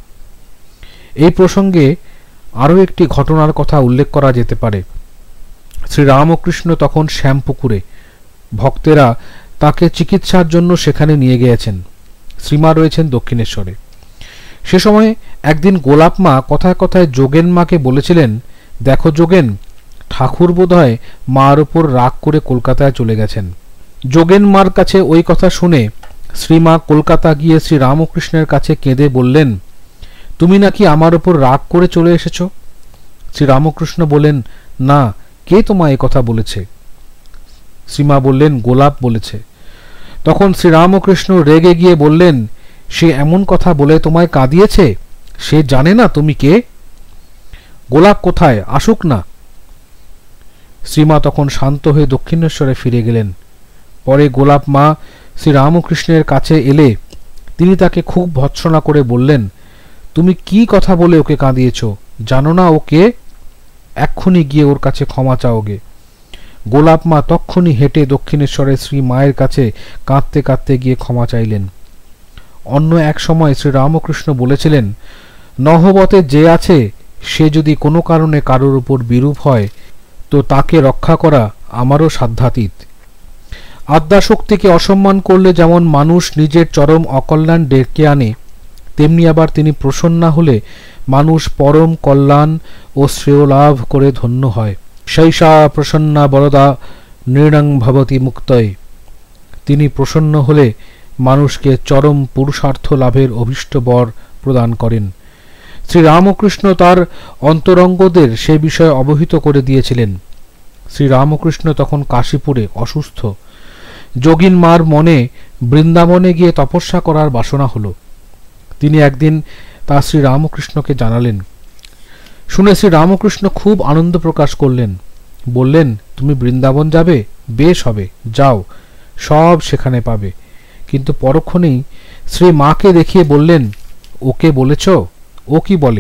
এই প্রসঙ্গে আরও একটি ঘটনার কথা উল্লেখ করা যেতে পারে। শ্রীরামকৃষ্ণ তখন শ্যামপুকুরে, ভক্তেরা তাকে চিকিৎসার জন্য সেখানে নিয়ে গিয়েছেন। শ্রীমা রয়েছেন দক্ষিণেশ্বরে। সে সময় একদিন গোলাপ মা কথায় কথায় যোগেন মাকে বলেছিলেন, দেখো যোগেন, ঠাকুর বোধহয় মার ওপর রাগ করে কলকাতায় চলে গেছেন। যোগেন মার কাছে ওই কথা শুনে শ্রীমা কলকাতা গিয়ে শ্রী রামকৃষ্ণের কাছে কেঁদে বললেন, তুমি নাকি আমার ওপর রাগ করে চলে এসেছ। শ্রী রামকৃষ্ণ বললেন, না, কে তোমায় এ কথা বলেছে? শ্রীমা বললেন, গোলাপ বলেছে। তখন শ্রীরামকৃষ্ণ রেগে গিয়ে বললেন, সে এমন কথা বলে তোমায় কাঁদিয়েছে? সে জানে না তুমি কে? গোলাপ কোথায়, আসুক না। শ্রীমা তখন শান্ত হয়ে দক্ষিণেশ্বরে ফিরে গেলেন। পরে গোলাপ মা শ্রীরামকৃষ্ণের কাছে এলে তিনি তাকে খুব ভৎসনা করে বললেন, তুমি কি কথা বলে ওকে কাঁদিয়েছ? জানো না ও কে? এক্ষুনি গিয়ে ওর কাছে ক্ষমা চাওগে। গোলাপ মা তক্ষুনি হেঁটে দক্ষিণেশ্বরে শ্রী মায়ের কাছে কাঁদতে কাঁদতে গিয়ে ক্ষমা চাইলেন। অন্য এক সময় শ্রীরামকৃষ্ণ বলেছিলেন, নহবতে যে আছে সে যদি কোনো কারণে কারোর উপর বিরূপ হয় তো তাকে রক্ষা করা আমারও সাধ্যাতীত। আদ্যাশক্তিকে অসম্মান করলে যেমন মানুষ নিজের চরম অকল্যাণ ডেকে আনে, তেমনি আবার তিনি প্রসন্ন হলে মানুষ পরম কল্যাণ ও শ্রেয় লাভ করে ধন্য হয়। শৈষা প্রসন্না বরদা নৃণং ভবতি মুক্তয়। তিনি প্রসন্ন হলে মানুষকে চরম পুরুষার্থ লাভের অভীষ্ট বর প্রদান করেন। শ্রীরামকৃষ্ণ তার অন্তরঙ্গদের সে বিষয়ে অবহিত করে দিয়েছিলেন। শ্রীরামকৃষ্ণ তখন কাশীপুরে অসুস্থ। যোগিন মার মনে বৃন্দাবনে গিয়ে তপস্যা করার বাসনা হল। তিনি একদিন তা শ্রীরামকৃষ্ণকে জানালেন। শুনে শ্রীরামকৃষ্ণ খুব আনন্দ প্রকাশ করলেন। বললেন, তুমি বৃন্দাবন যাবে? বেশ হবে, যাও, সব সেখানে পাবে। কিন্তু পরক্ষণেই শ্রী মাকে দেখিয়ে বললেন, ওকে বলেছ? ও কি বলে?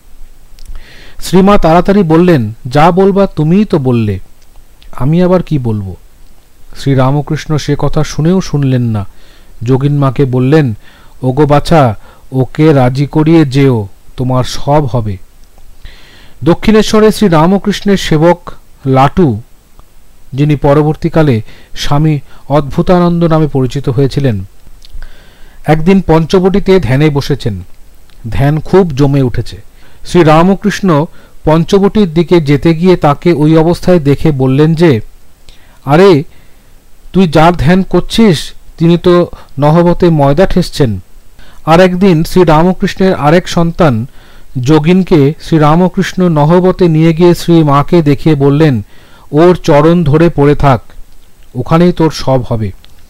শ্রীমা তাড়াতাড়ি বললেন, যা বলবা তুমিই তো বললে, আমি আবার কি বলবো? শ্রীরামকৃষ্ণ সে কথা শুনেও শুনলেন না, যোগিনমাকে বললেন, ওগো বাছা, ওকে রাজি করিয়ে যেও, তোমার সব হবে। দক্ষিণেশ্বরে শ্রী রামকৃষ্ণের সেবক লাটু, যিনি পরবর্তীকালে স্বামী অদ্ভুতানন্দ নামে পরিচিত হয়েছিলেন, একদিন পঞ্চবটিতে ধ্যানে বসেছেন। ধ্যান খুব জমে উঠেছে। শ্রী রামকৃষ্ণ পঞ্চবটির দিকে যেতে গিয়ে তাকে ওই অবস্থায় দেখে বললেন যে, আরে তুই যার ধ্যান করছিস তিনি তো নহবতে ময়দা ঠেসছেন। আর একদিন শ্রী রামকৃষ্ণের আরেক সন্তান যোগিনকে শ্রী রামকৃষ্ণ নহবতে নিয়ে গিয়ে শ্রী মাকে দেখিয়ে বললেন, ওর চরণ ধরে পড়ে থাক, ওখানেই তোর সব হবে।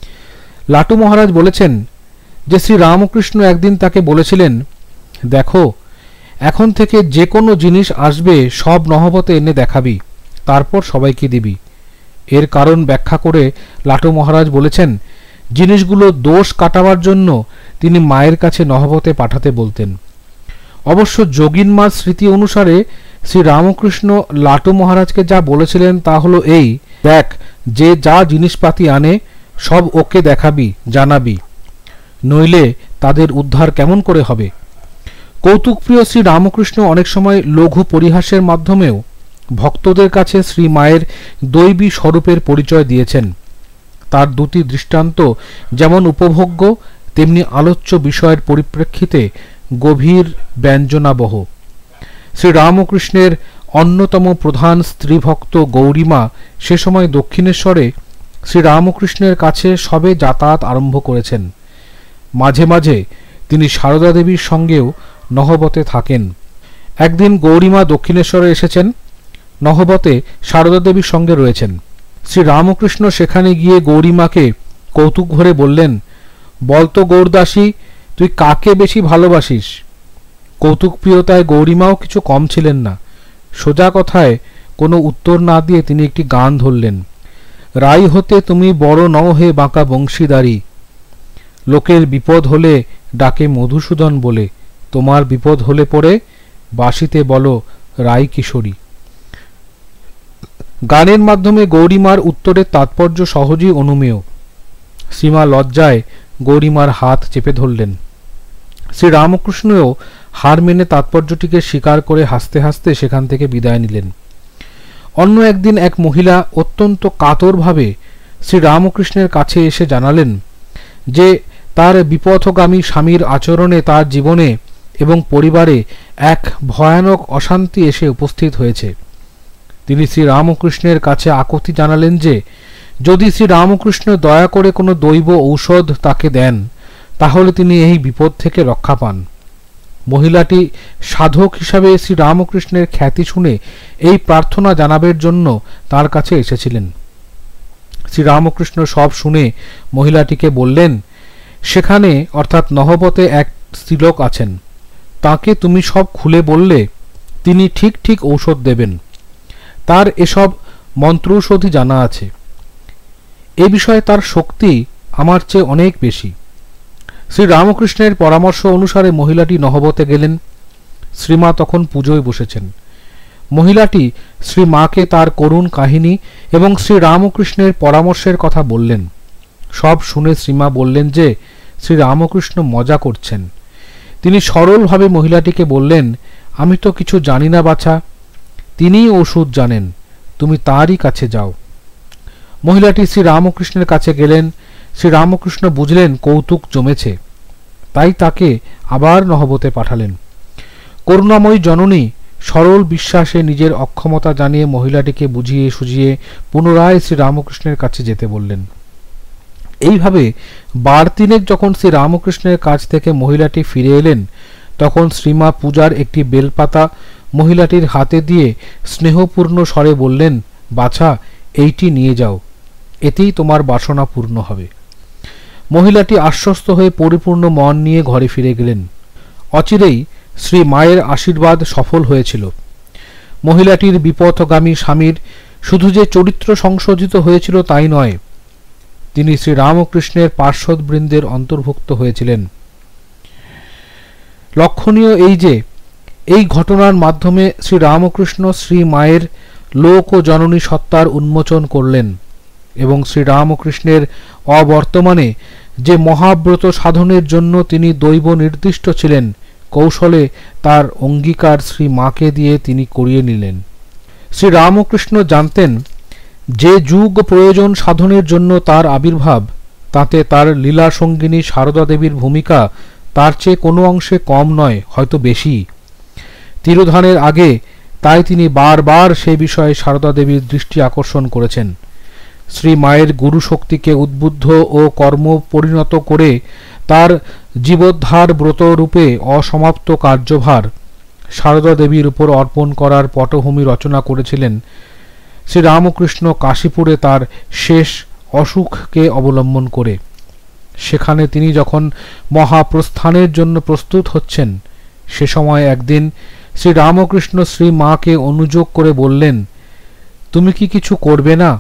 লাটু মহারাজ বলেছেন যে শ্রী রামকৃষ্ণ একদিন তাকে বলেছিলেন, দেখো এখন থেকে যে কোনো জিনিস আসবে সব নহবতে এনে দেখাবি, তারপর সবাইকে দিবি। এর কারণ ব্যাখ্যা করে লাটু মহারাজ বলেছেন, জিনিসগুলো দোষ কাটাবার জন্য তিনি মায়ের কাছে নহবতে পাঠাতে বলতেন। অবশ্য যোগিনমার স্মৃতি অনুসারে শ্রী রামকৃষ্ণ লাটু মহারাজকে যা বলেছিলেন তা হলো এই, দেখ যে যা জিনিসপাতি আনে সব ওকে দেখাবি, জানাবি, নইলে তাদের উদ্ধার কেমন করে হবে। কৌতুকপ্রিয় শ্রী রামকৃষ্ণ অনেক সময় লঘু পরিহাসের মাধ্যমেও ভক্তদের কাছে শ্রী মায়ের দৈবী স্বরূপের পরিচয় দিয়েছেন। তার দুটি দৃষ্টান্ত যেমন উপভোগ্য তেমনি আলোচ্য বিষয়ের পরিপ্রেক্ষিতে গভীর ব্যঞ্জনাবহ। শ্রী রামকৃষ্ণের অন্যতম প্রধান স্ত্রীভক্ত গৌরীমা সে সময় দক্ষিণেশ্বরে শ্রী রামকৃষ্ণের কাছে সবে যাতায়াত আরম্ভ করেছেন। মাঝে মাঝে তিনি সারদা দেবীর সঙ্গেও নহবতে থাকেন। একদিন গৌরীমা দক্ষিণেশ্বরে এসেছেন, নহবতে সারদা দেবীর সঙ্গে রয়েছেন। শ্রী রামকৃষ্ণ সেখানে গিয়ে গৌরীমাকে কৌতুক ভরে বললেন, বলতো গৌরদাসী, তুই কাকে বেশি ভালোবাসিস? কৌতুকপ্রিয়তায় গৌরীমাও কিছু কম ছিলেন না। সোজা কথায় কোনো উত্তর না দিয়ে তিনি একটি গান ধরলেন, রাই হতে তুমি বড় নও হে বাঁকা বংশীদারি, লোকের বিপদ হলে ডাকে মধুসূদন বলে, তোমার বিপদ হলে পড়ে বাঁশিতে বলো রাই কিশোরী। গানের মাধ্যমে গৌরীমার উত্তরের তাৎপর্য সহজেই অনুমেয়। শ্রীমা লজ্জায় গৌরীমার হাত চেপে ধরলেন। শ্রী রামকৃষ্ণও হার মেনে তাৎপর্যটিকে স্বীকার করে হাসতে হাসতে সেখান থেকে বিদায় নিলেন। অন্য একদিন এক মহিলা অত্যন্ত কাতরভাবে শ্রী রামকৃষ্ণের কাছে এসে জানালেন যে তার বিপথগামী স্বামীর আচরণে তার জীবনে এবং পরিবারে এক ভয়ানক অশান্তি এসে উপস্থিত হয়েছে। তিনি শ্রী রামকৃষ্ণের কাছে আকুতি জানালেন যে যদি শ্রী রামকৃষ্ণ দয়া করে কোনো দৈব ঔষধ তাকে দেন তাহলে তিনি এই বিপদ থেকে রক্ষা পান। মহিলাটি সাধক হিসাবে শ্রী রামকৃষ্ণের খ্যাতি শুনে এই প্রার্থনা জানাবের জন্য তার কাছে এসেছিলেন। শ্রী রামকৃষ্ণ সব শুনে মহিলাটিকে বললেন, সেখানে অর্থাৎ নহবতে এক স্ত্রীলোক আছেন, তাকে তুমি সব খুলে বললে তিনি ঠিক ঠিক ঔষধ দেবেন। তার এসব মন্ত্রৌষধি জানা আছে। এ বিষয়ে তার শক্তি আমার চেয়ে অনেক বেশি। শ্রী রামকৃষ্ণের পরামর্শ অনুসারে মহিলাটি নহবতে গেলেন। শ্রীমা তখন পুজোয় বসেছেন। মহিলাটি শ্রী মাকে তার করুণ কাহিনী এবং শ্রী রামকৃষ্ণের পরামর্শের কথা বললেন। সব শুনে শ্রীমা বললেন যে শ্রী রামকৃষ্ণ মজা করছেন। তিনি সরলভাবে মহিলাটিকে বললেন, আমি তো কিছু জানি না বাছা, তিনিই ওষুধ জানেন, তুমি তারই কাছে যাও। মহিলাটি শ্রী রামকৃষ্ণের কাছে গেলেন। শ্রী রামকৃষ্ণ বুঝলেন কৌতুক জমেছে, তাই তাকে আবার নহবতে পাঠালেন। করুণাময়ী জননী সরল বিশ্বাসে নিজের অক্ষমতা জানিয়ে মহিলাটিকে বুঝিয়ে সুঝিয়ে পুনরায় শ্রী রামকৃষ্ণের কাছে যেতে বললেন। এইভাবে বার তিনেক যখন শ্রী রামকৃষ্ণের কাছ থেকে মহিলাটি ফিরে এলেন তখন শ্রীমা পূজার একটি বেলপাতা মহিলাটির হাতে দিয়ে স্নেহপূর্ণ স্বরে বললেন, বাছা, এইটি নিয়ে যাও, এতেই তোমার বাসনা পূর্ণ হবে। মহিলাটি আশ্বস্ত হয়ে পরিপূর্ণ মন নিয়ে ঘরে ফিরে গেলেন। অচিরেই শ্রী মায়ের আশীর্বাদ সফল হয়েছিল। মহিলাটির বিপথগামী স্বামীর শুধু যে চরিত্র সংশোধিত হয়েছিল তাই নয়, তিনি শ্রী রামকৃষ্ণের পার্শ্বদবৃন্দের অন্তর্ভুক্ত হয়েছিলেন। লক্ষণীয় এই যে এই ঘটনার মাধ্যমে শ্রী রামকৃষ্ণ শ্রী মায়ের লোক ও জননী সত্তার উন্মোচন করলেন। এবং শ্রীরামকৃষ্ণের অবর্তমানে যে মহাব্রত সাধনের জন্য তিনি দৈব নির্দিষ্ট ছিলেন, কৌশলে তার অঙ্গীকার শ্রী মাকে দিয়ে তিনি করিয়ে নিলেন। শ্রীরামকৃষ্ণ জানতেন যে যুগ প্রয়োজন সাধনের জন্য তার আবির্ভাব, তাতে তার লীলা সঙ্গিনী সারদা দেবীর ভূমিকা তার চেয়ে কোনো অংশে কম নয়, হয়তো বেশি। তিরোধানের আগে তাই তিনি বারবার সে বিষয়ে সারদা দেবীর দৃষ্টি আকর্ষণ করেছেন। শ্রী মায়ের গুরু শক্তিকে উদ্বুদ্ধ ও কর্ম পরিণত করে তার জীবোদ্ধার ব্রত রূপে অসমাপ্ত কার্যভার সারদা দেবীর উপর অর্পণ করার পটভূমি রচনা করেছিলেন। শ্রীরামকৃষ্ণ কাশীপুরে তার শেষ অসুখকে অবলম্বন করে। সেখানে তিনি যখন মহাপ্রস্থানের জন্য প্রস্তুত হচ্ছেন, সে সময় একদিন শ্রীরামকৃষ্ণ শ্রী মাকে অনুযোগ করে বললেন, তুমি কি কিছু করবে না?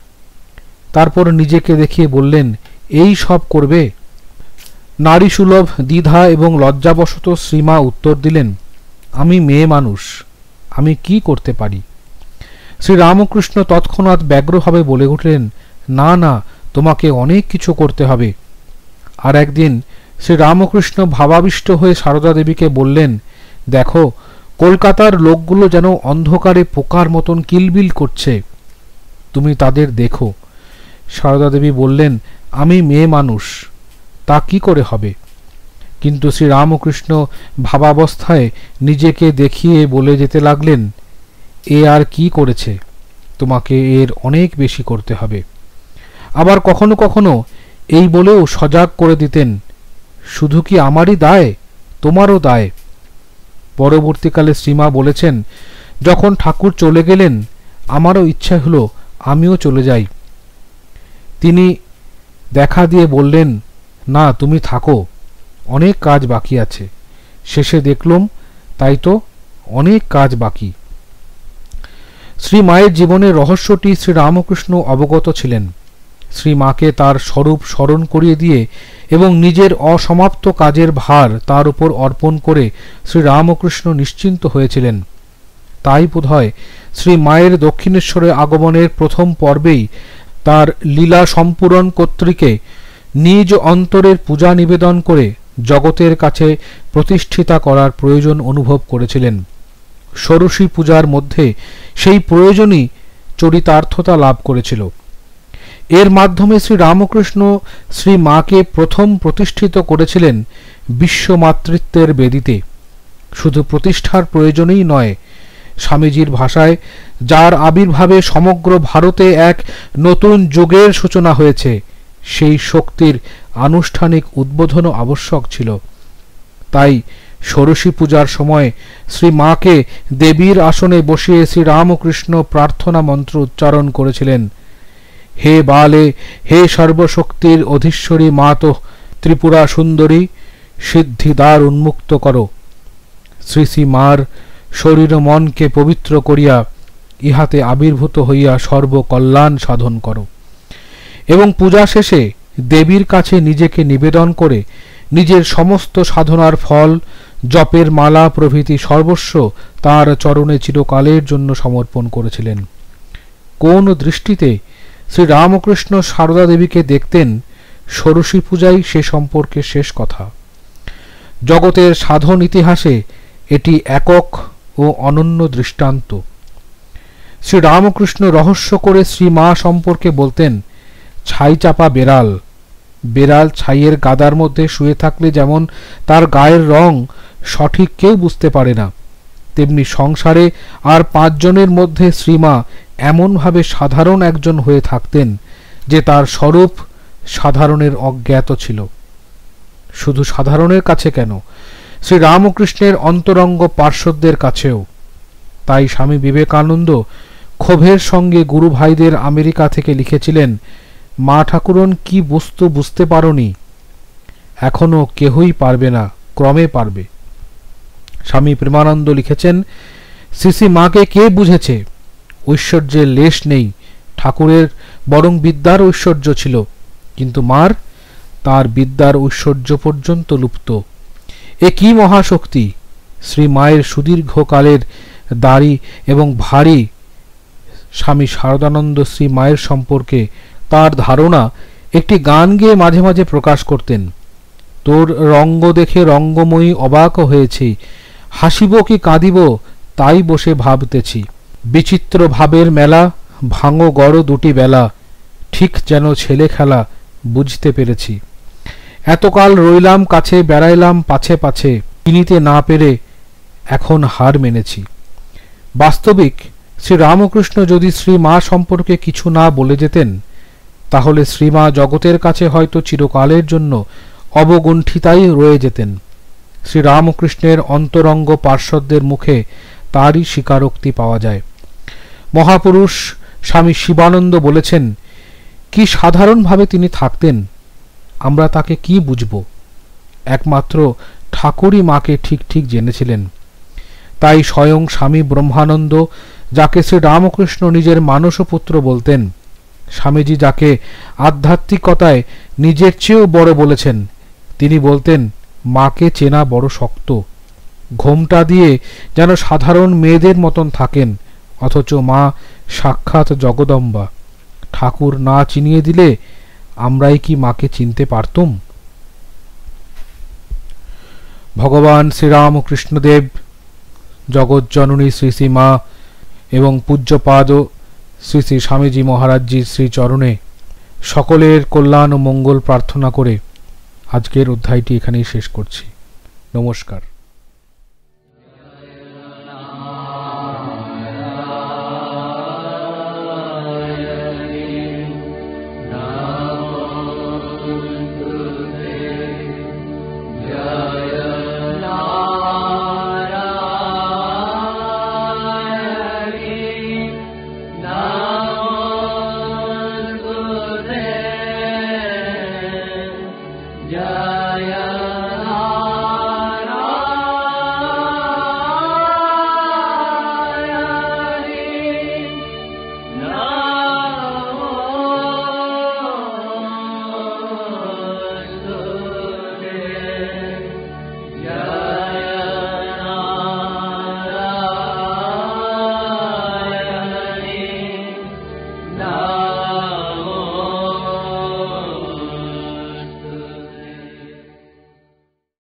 তারপর নিজেকে দেখিয়ে বললেন, এই সব করবে? নারী সুলভ দ্বিধা এবং লজ্জাবশত শ্রীমা উত্তর দিলেন, আমি মেয়ে মানুষ, আমি কি করতে পারি? শ্রীরামকৃষ্ণ তৎক্ষণাৎ ব্যগ্রভাবে বলে উঠলেন, না না, তোমাকে অনেক কিছু করতে হবে। আর একদিন শ্রীরামকৃষ্ণ ভাবাবিষ্ট হয়ে সারদা দেবীকে বললেন, দেখো, কলকাতার লোকগুলো যেন অন্ধকারে পোকার মতন কিলবিল করছে, তুমি তাদের দেখো। সারদা দেবী বললেন, আমি মেয়ে মানুষ, তা কি করে হবে? কিন্তু শ্রীরামকৃষ্ণ ভাবাবস্থায় নিজেকে দেখিয়ে বলে যেতে লাগলেন, এ আর কি করেছে, তোমাকে এর অনেক বেশি করতে হবে। আবার কখনো কখনো এই বলেও সজাগ করে দিতেন, শুধু কি আমারই দায়, তোমারও দায়। পরবর্তীকালে শ্রীমা বলেছেন, যখন ঠাকুর চলে গেলেন আমারও ইচ্ছা হলো আমিও চলে যাই। তিনি দেখা দিয়ে বললেন, না, তুমি থাকো, অনেক কাজ বাকি আছে। শেষে দেখলুম, তাই তো, অনেক কাজ বাকি। শ্রী মায়ের জীবনের রহস্যটি শ্রীরামকৃষ্ণ অবগত ছিলেন। শ্রী মাকে তার স্বরূপ স্মরণ করিয়ে দিয়ে এবং নিজের অসমাপ্ত কাজের ভার তার উপর অর্পণ করে শ্রীরামকৃষ্ণ নিশ্চিন্ত হয়েছিলেন। তাই বোধহয় শ্রী মায়ের দক্ষিণেশ্বরে আগমনের প্রথম পর্বেই তার লীলা সম্পূরণ কর্তৃকে নিজ অন্তরের পূজা নিবেদন করে জগতের কাছে প্রতিষ্ঠিতা করার প্রয়োজন অনুভব করেছিলেন। ষোড়শী পূজার মধ্যে সেই প্রয়োজনই চরিতার্থতা লাভ করেছিল। এর মাধ্যমে শ্রী রামকৃষ্ণ শ্রী মাকে প্রথম প্রতিষ্ঠিত করেছিলেন বিশ্বমাতৃত্বের বেদিতে। শুধু প্রতিষ্ঠার প্রয়োজনেই নয়, স্বামীজির ভাষায়, যার আবির্ভাবে সমগ্র ভারতে এক নতুন যুগের সূচনা হয়েছে, সেই শক্তির আনুষ্ঠানিক উদ্বোধনও আবশ্যক ছিল। তাই ষোড়শী পূজার সময় শ্রী মাকে দেবীর আসনে বসিয়ে শ্রী রামকৃষ্ণ প্রার্থনা মন্ত্র উচ্চারণ করেছিলেন, হে বালে, হে সর্বশক্তির অধীশ্বরী মাতো, ত্রিপুরা সুন্দরী, সিদ্ধিদ্বার উন্মুক্ত করো। শ্রী শ্রী মার শরীর মনকে পবিত্র করিয়া ইহাতে আবির্ভূত হইয়া সর্বকল্যাণ সাধন করো। এবং পূজা শেষে দেবীর কাছে নিজেকে নিবেদন করে নিজের সমস্ত সাধনার ফল, জপের মালা প্রভৃতি সর্বস্ব তার চরণে চিরকালের জন্য সমর্পণ করেছিলেন। কোন দৃষ্টিতে শ্রী রামকৃষ্ণ সারদা দেবীকে দেখতেন, ষোড়শী পূজাই সে সম্পর্কে শেষ কথা। জগতের সাধন ইতিহাসে এটি একক ও অনন্য দৃষ্টান্ত। শ্রী রামকৃষ্ণ রহস্য করে শ্রী মা সম্পর্কে বলতেন, ছাই চাপা বেড়াল। বেড়াল ছাইয়ের গাদার মধ্যে শুয়ে থাকলে যেমন তার গায়ের রং সঠিক কেউ বুঝতে পারে না, তেমনি সংসারে আর পাঁচজনের মধ্যে শ্রীমা এমনভাবে সাধারণ একজন হয়ে থাকতেন যে তার স্বরূপ সাধারণের অজ্ঞাত ছিল। শুধু সাধারণের কাছে কেন, শ্রী রামকৃষ্ণের অন্তরঙ্গ পার্শ্বদের কাছেও। তাই স্বামী বিবেকানন্দ ক্ষোভের সঙ্গে গুরু ভাইদের আমেরিকা থেকে লিখেছিলেন, মা ঠাকুরন কি বস্তু বুঝতে পারোনি, এখনো কেহই পারবে না, ক্রমে পারবে। স্বামী প্রেমানন্দ লিখেছেন, শ্রী মাকে কে বুঝেছে? ঐশ্বর্যের লেশ নেই, ঠাকুরের বরং বিদ্যার ঐশ্বর্য ছিল, কিন্তু মার, তার বিদ্যার ঐশ্বর্য পর্যন্ত লুপ্ত। এ কি মহাশক্তি! শ্রী মায়ের সুদীর্ঘকালের দাড়ি এবং ভারী স্বামী শারদানন্দ শ্রী মায়ের সম্পর্কে তার ধারণা একটি গান গেয়ে মাঝে মাঝে প্রকাশ করতেন। তোর রঙ্গ দেখে রঙ্গময়ী অবাক হয়েছি, হাসিব কি কাঁদিব তাই বসে ভাবতেছি। বিচিত্র ভাবের মেলা, ভাঙো গড় দুটি বেলা, ঠিক যেন ছেলে খেলা বুঝতে পেরেছি। এতকাল রইলাম কাছে, বেড়াইলাম পাছে পাছে, চিনিতে না পেরে এখন হার মেনেছি। বাস্তবিক শ্রীরামকৃষ্ণ যদি শ্রীমা সম্পর্কে কিছু না বলে যেতেন, তাহলে শ্রীমা জগতের কাছে হয়তো চিরকালের জন্য অবগুণ্ঠিতাই রয়ে যেতেন। শ্রীরামকৃষ্ণের অন্তরঙ্গ পার্শ্বদের মুখে তারই স্বীকারোক্তি পাওয়া যায়। মহাপুরুষ স্বামী শিবানন্দ বলেছেন, কি সাধারণভাবে তিনি থাকতেন, আমরা তাকে কি বুঝব? একমাত্র ঠাকুরই মাকে ঠিক ঠিক জেনেছিলেন। তাই স্বয়ং স্বামী ব্রহ্মানন্দ, যাকে শ্রীরামকৃষ্ণ নিজের মানসপুত্র বলতেন, স্বামীজি যাকে আধ্যাত্মিকতায় নিজের চেয়েও বড় বলেছেন, তিনি বলতেন, মাকে চেনা বড় শক্ত। ঘোমটা দিয়ে যেন সাধারণ মেয়েদের মতন থাকেন, অথচ মা সাক্ষাৎ জগদম্বা। ঠাকুর না চিনিয়ে দিলে আমরাই কি মাকে চিনতে পারতুম? ভগবান শ্রীরামকৃষ্ণদেব, জগজ্জননী শ্রী শ্রী মা এবং পূজ্যপাদ শ্রী শ্রী স্বামীজি মহারাজজির শ্রীচরণে সকলের কল্যাণ ও মঙ্গল প্রার্থনা করে আজকের অধ্যায়টি এখানেই শেষ করছি। নমস্কার।